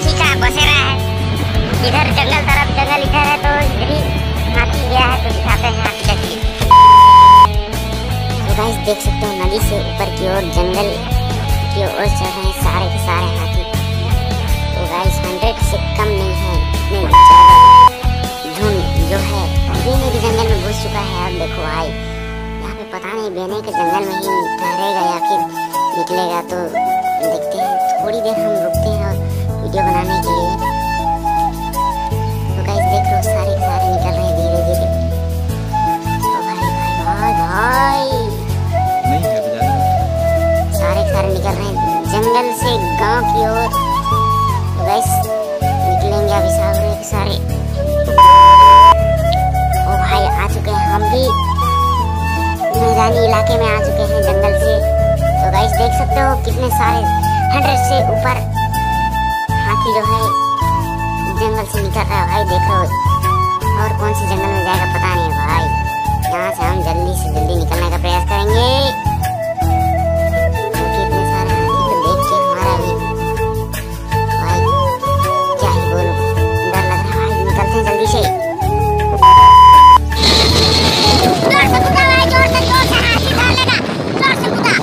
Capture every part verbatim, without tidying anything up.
हाथी का बसेरा है। इधर जंगल तरफ जंगल इधर है तो इधर ही हाथी गया है, तो दिखाते हैं हाथी का क्लिप। तो गाइस देख सकते हो नदी से ऊपर की ओर जंगल की ओर चल रहे हैं सारे के सारे हाथी। तो गाइस हंड्रेड से कम नहीं है, इतने ज्यादा झुंड जो है बेने के जंगल में घुस चुका है। अब देखो भाई यहाँ पे पता नहीं बेने के जंगल में ही ठहरेगा या फिर निकलेगा, तो देखते हैं। थोड़ी देर हम रुकते हैं और वीडियो बनाने के लिए। तो गाइस देख लो सारे के सारे निकल रहे हैं धीरे धीरे। तो भाई भाई भाई भाई नहीं है बजा, सारे के सारे निकल रहे हैं जंगल से गांव की ओर। तो गाइस निकलेंगे अभी सारे के सारे। ओ भाई आ चुके हैं हम भी मैदानी इलाके में, आ चुके हैं जंगल से। तो गाइस देख सकते हो कितने सारे हंड्रेड से ऊपर हाथी जो है जंगल से निकल रहा है भाई। देखो और कौन सी जंगल में जाएगा पता नहीं है भाई। यहाँ से हम जल्दी से जल्दी निकलने का प्रयास करेंगे, क्योंकि इतने सारे हाथी को देख के हमारा भी भाई क्या ही बोलूं, डर लग रहा है। निकलते हैं जल्दी से। जोर से कूदा भाई, जोर से जोर से हाथी डाल लेगा, जोर से कूदा।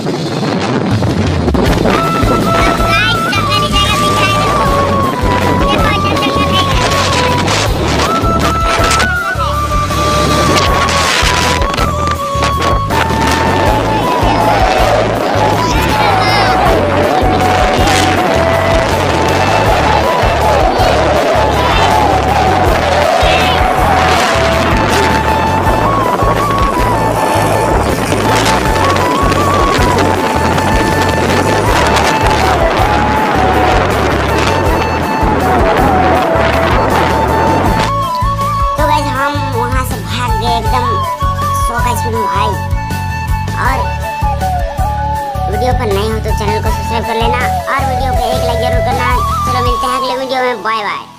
एकदम सौ का स्पीड में भाई। और वीडियो पर नए हो तो चैनल को सब्सक्राइब कर लेना और वीडियो पे एक लाइक जरूर करना। चलो मिलते हैं अगले वीडियो में, बाय बाय।